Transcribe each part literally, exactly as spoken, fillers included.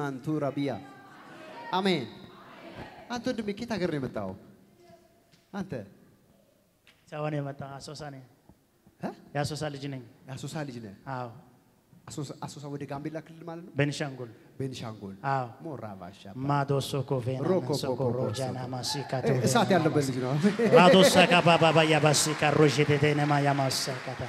ማንቱ ረቢያ አሜን አንተ ወንድሜ ከየት ሀገር ነው የመጣው አንተ ቻዋኔ መጣ አሶሳ ነኝ እ ያሶሳ ልጅ ነኝ ያሶሳ ልጅ ነህ አዎ አሶሳ አሶሳ ወደ ጋምቤላ ክልል ማለት ነው ቤንሻንጉል ቤንሻንጉል አዎ ሞራባሻ ማዶሶ ኮቬና ሶኮሮ ጃና ማሲካቶ እሳት ያለበት ልጅ ነው ማዶሳ ካባባ ያባሲካ ሮጀቴቴነማ ያማሳካታ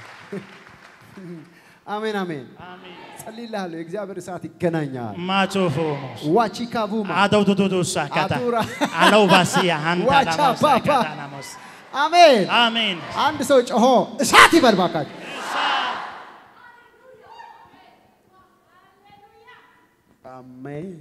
አሜን አሜን አሜን ጸልይልሃለሁ እግዚአብሔር እሳት ይገናኛል ማቾፎ ዋቺካቡማ አዳውዶዶሳ ካታ አለው ባሲያ አንታ ማሳካታ ናሞስ አሜን አሜን አንድ ሰው ጮሆ እሳት ይበል ባካችሁ አሜን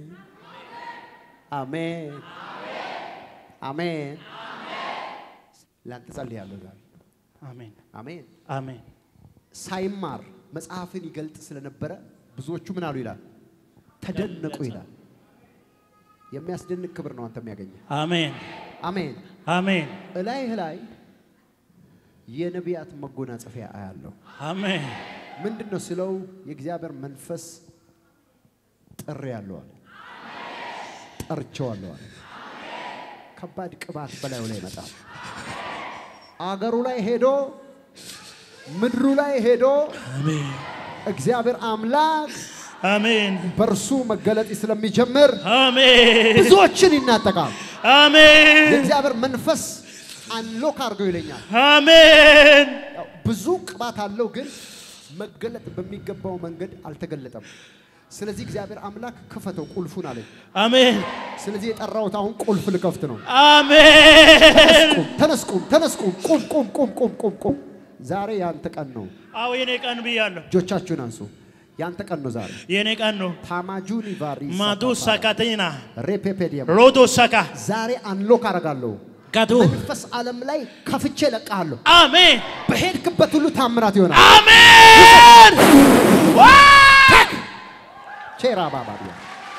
አሜን አሜን ላንተ ጸልያለሁ ዛሬ አሜን አሜን አሜን ሳይማር መጽሐፍን ይገልጥ ስለነበረ ብዙዎቹ ምን አሉ ይላል ተደነቁ ይላል የሚያስደንቅ ክብር ነው አንተ የሚያገኘ አሜን አሜን አሜን እላይ እላይ የነቢያት መጎናጸፊያ አያለው አሜን ምንድነው ስለው የእግዚአብሔር መንፈስ ጥሪ ያለው አለ ጠርቸዋለሁ አለ ከባድ ቅባት በላዩ ላይ ይመጣል አገሩ ላይ ሄዶ ምድሩ ላይ ሄዶ አሜን እግዚአብሔር አምላክ አሜን በርሱ መገለጥ ስለሚጀምር አሜን ብዙዎችን ይናጠቃል አሜን የእግዚአብሔር መንፈስ አንሎክ አርገው ይለኛል አሜን ብዙ ቅባት አለው ግን መገለጥ በሚገባው መንገድ አልተገለጠም ስለዚህ እግዚአብሔር አምላክ ከፈተው ቁልፉን አለ አሜን ስለዚህ የጠራውት አሁን ቁልፍ ልከፍት ነው አሜን ተነስቁም ተነስቁም ቁም ቁም ቁም ቁም ቁም ቁም ዛሬ ያንተ ቀን ነው አዎ የኔ ቀን ብያለሁ ጆቻችሁን አንሱ ያንተ ቀን ነው ዛሬ የኔ ቀን ነው ታማጁኒ ቫሪስ ማዱሳ ካቴና ሬፔፔዲያ ሮዶሳካ ዛሬ አንሎክ አረጋለሁ ጋዶ መንፈስ ዓለም ላይ ከፍቼ ለቃለሁ አሜን በሄድክበት ሁሉ ታምራት ይሆናል አሜን ዋክ ቼራ ባባዲያ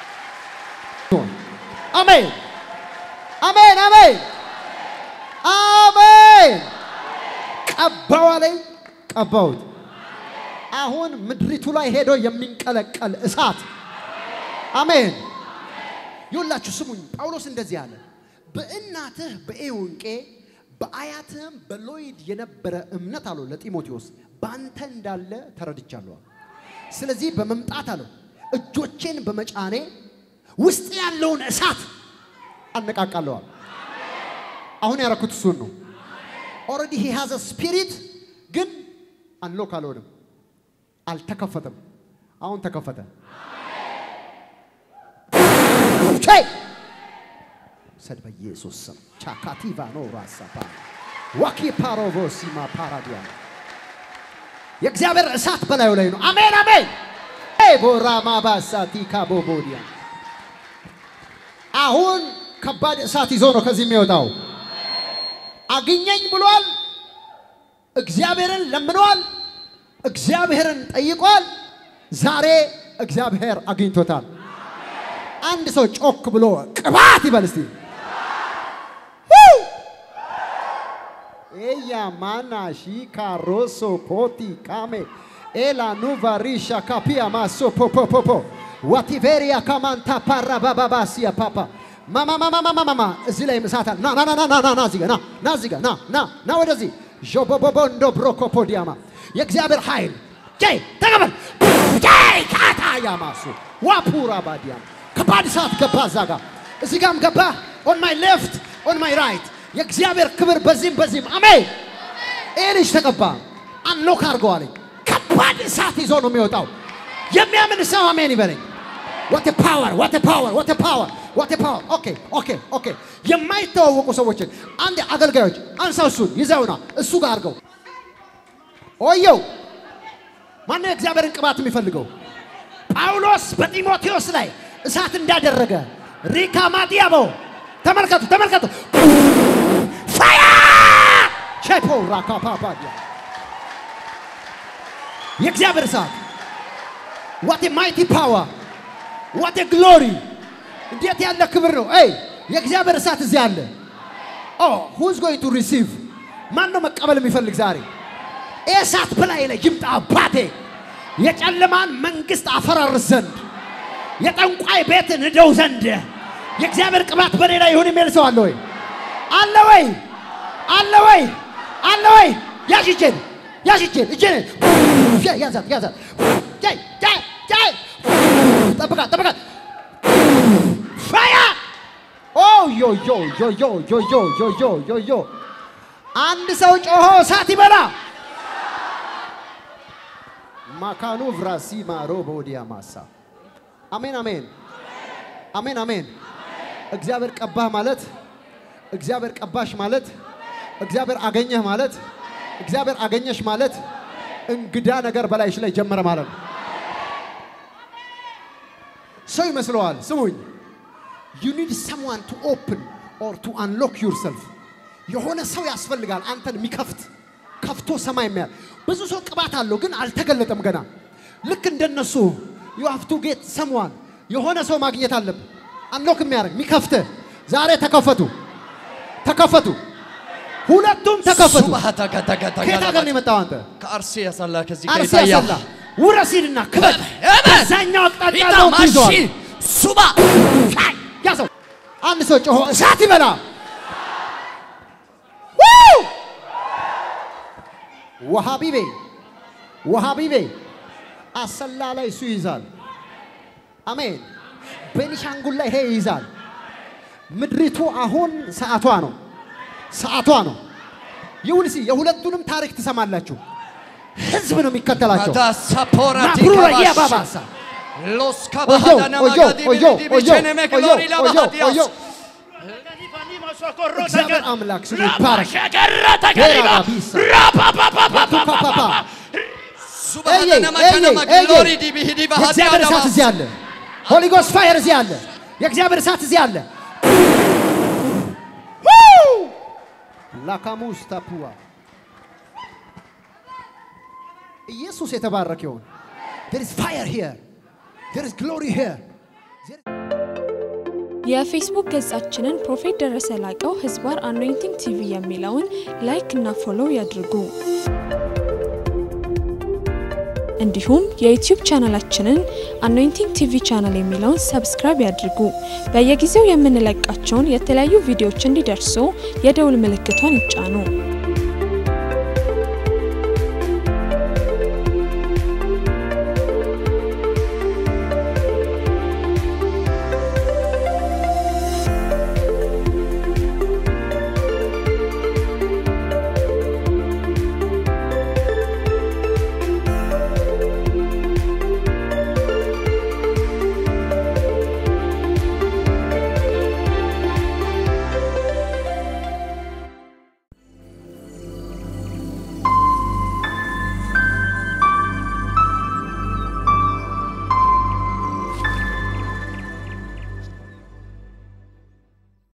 አሜን አሜን አሜን አሜን ቀባው ላይ ቀባውት አሁን ምድሪቱ ላይ ሄዶ የሚንቀለቀል እሳት አሜን ይውላችሁ ስሙኝ ጳውሎስ እንደዚህ አለ በእናትህ በኤውንቄ በአያትህም በሎይድ የነበረ እምነት አለው ለጢሞቴዎስ ባንተ እንዳለ ተረድቻለሁ ስለዚህ በመምጣት አለው እጆቼን በመጫኔ ውስጥ ያለውን እሳት አነቃቃለሁ አሁን ያረኩት እሱን ነው already he has a spirit ግን አንሎክ አልሆነም አልተከፈተም አሁን ተከፈተ ቼይ ሰድ በኢየሱስ ስም ቻካቲቫ ነው ራሳፓ ዋኪ ፓሮቮሲማ ፓራዲያ የእግዚአብሔር እሳት በላዩ ላይ ነው አሜን አሜን ኤ ቦራማ ባሳቲ ካቦቦዲያ አሁን ከባድ እሳት ይዞ ነው ከዚህ የሚወጣው አግኘኝ ብሏል እግዚአብሔርን ለምኗል እግዚአብሔርን ጠይቋል ዛሬ እግዚአብሔር አግኝቶታል አንድ ሰው ጮክ ብሎ ቅባት ይበል እስቲ ኤያ ማናሺ ካሮሶ ፖቲ ካሜ ኤላ ኑቫሪሻ ካፒያ ማሶ ፖፖፖፖ ዋቲቬሪያ ካማንታ ፓራ ባባባሲያ ፓፓ ማማ ማማ ማማ ማማ እዚህ ላይ መሳታል ና ና ና ና ና ና እዚህ ጋር ና ና እዚህ ጋር ና ና ና ወደዚህ ጆቦቦቦንዶ ብሮኮፖዲያማ የእግዚአብሔር ኃይል ጄ ተቀበል ጄ ካታ ያማሱ ዋፑራ ባዲያም ከባድ እሳት ገባ ዛጋ እዚህ ጋርም ገባ on my left on my right የእግዚአብሔር ክብር በዚህም በዚህም አሜን ኤሊሽ ተቀባ አንሎክ አርገዋለኝ ከባድ እሳት ይዞ ነው የሚወጣው የሚያምን ሰው አሜን ይበለኝ what a power what a power what a power what a power okay okay okay የማይተዋወቁ ሰዎች አንድ አገልጋዮች አንሳው እሱን ይዘውና እሱ ጋር አርገው ኦዮ ማን ነው እግዚአብሔርን ቅባት የሚፈልገው ጳውሎስ በጢሞቴዎስ ላይ እሳት እንዳደረገ ሪካማዲያቦ ተመልከቱ ተመልከቱ ፋያ ቼፖ ራካፓፓዲያ የእግዚአብሔር እሳት what a mighty power what a glory እንዴት ያለ ክብር ነው አይ የእግዚአብሔር እሳት እዚህ አለ oh who's going to receive ማን ነው መቀበል የሚፈልግ ዛሬ እሳት በላይ ላይ ይምጣ አባቴ የጨለማን መንግስት አፈራርስ ዘንድ የጠንቋይ ቤት እንደው ዘንድ የእግዚአብሔር ቅባት በኔ ላይ ይሁን የሚል ሰው አለ ወይ አለ ወይ አለ ወይ አለ ወይ ያሽቼን ያሽቼን እጄን ያዛት ያዛት ጃይ ጃይ ጃይ ጠብቃ ጠብቃ ፋያ ኦ ዮ ዮ ዮ ዮ ዮ ዮ ዮ ዮ ዮ ዮ አንድ ሰው ጮሆ ሳት ይበላ ማካኑ ፍራሲ ማሮ ቦዲያ ማሳ አሜን አሜን አሜን አሜን እግዚአብሔር ቀባህ ማለት እግዚአብሔር ቀባሽ ማለት እግዚአብሔር አገኘህ ማለት እግዚአብሔር አገኘሽ ማለት እንግዳ ነገር በላይሽ ላይ ጀመረ ማለት ነው ሰው ይመስለዋል ስሙኝ you need someone to open or to unlock yourself የሆነ ሰው ያስፈልጋል አንተን የሚከፍት ከፍቶ ሰማይ የሚያል ብዙ ሰው ቅባት አለው ግን አልተገለጠም ገና ልክ እንደነሱ you have to get someone የሆነ ሰው ማግኘት አለብህ unlock የሚያደርግ የሚከፍት ዛሬ ተከፈቱ ተከፈቱ ሁለቱም ተከፈቱ ከታ ጋር ነው የመጣው አንተ ከአርሲ ያሳላ ከዚህ ከይታ ያሳላ ውረሲልና ክበት በዛኛው አቅጣጫ ነው ይዟል ሱባ ያዘው አንድ ሰው ጮሆ እሳት ይበላ ወሃቢቤ ወሃቢቤ አሰላ ላይ እሱ ይዛል አሜን ቤኒሻንጉል ላይ ይሄ ይዛል ምድሪቱ አሁን ሰዓቷ ነው ሰዓቷ ነው ይሁንሲ የሁለቱንም ታሪክ ትሰማላችሁ ህዝብ ነው የሚከተላቸው ታሳፖራቲ ያባባሳ ሎስ ካባሃዳና ማጋዲ ቢቸኔ መክሎሪ ላባሃዲያስ እግዚአብሔር አምላክ ስሙ ይባረክ ሸገረተ ከሪባ ራፓፓፓፓፓፓ ሱብሃንአላህ ማካና ማግሎሪ ዲቢሂዲ ባሃዲያስ የእግዚአብሔር እሳት እዚህ አለ ሆሊ ጎስት ፋየር እዚህ አለ የእግዚአብሔር እሳት እዚህ አለ ላካሙስ ታፑዋ ኢየሱስ የተባረከ ይሁን there is fire here there is glory here የፌስቡክ ገጻችንን ፕሮፌት ደረሰ ላቀው ህዝባር አኖይንቲንግ ቲቪ የሚለውን ላይክ እና ፎሎው ያድርጉ እንዲሁም የዩቲዩብ ቻናላችንን አኖይንቲንግ ቲቪ ቻናል የሚለውን ሰብስክራይብ ያድርጉ በየጊዜው የምንለቃቸውን የተለያዩ ቪዲዮዎች እንዲደርሱ የደውል ምልክቷን ይጫኑ